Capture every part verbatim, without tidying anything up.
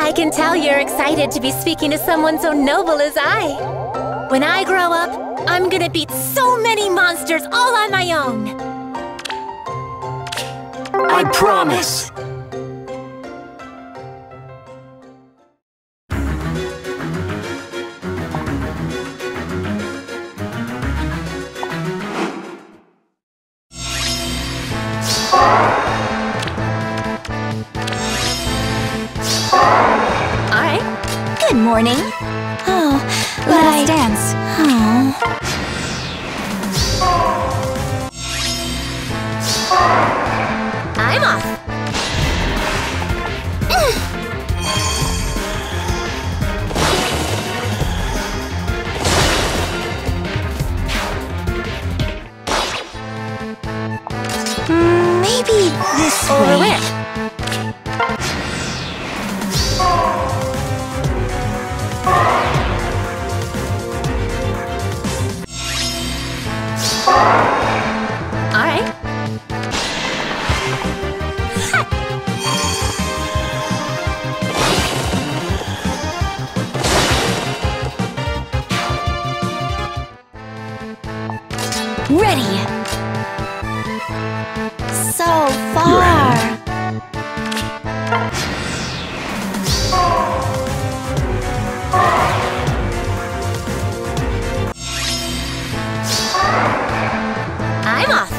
I can tell you're excited to be speaking to someone so noble as I. When I grow up, I'm gonna beat so many monsters all on my own. I promise! Alright. Good morning. Oh, but Let I... us dance. Oh. I'm off. Mm, maybe this Over way. where? Alright. Ready. So far. I'm off.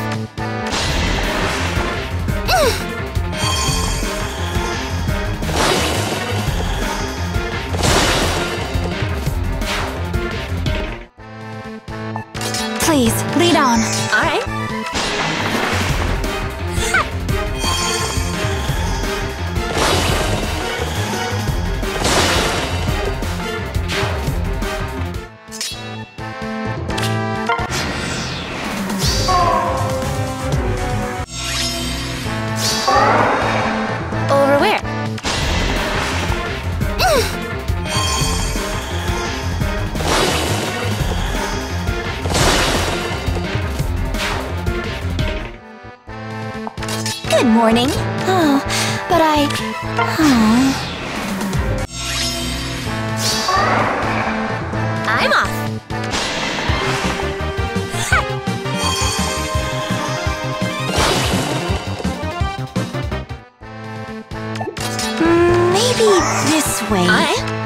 Please, lead on. Alright. Over where? Good morning. Oh, but I... Oh. I'm off. Mm, maybe this way. Alright.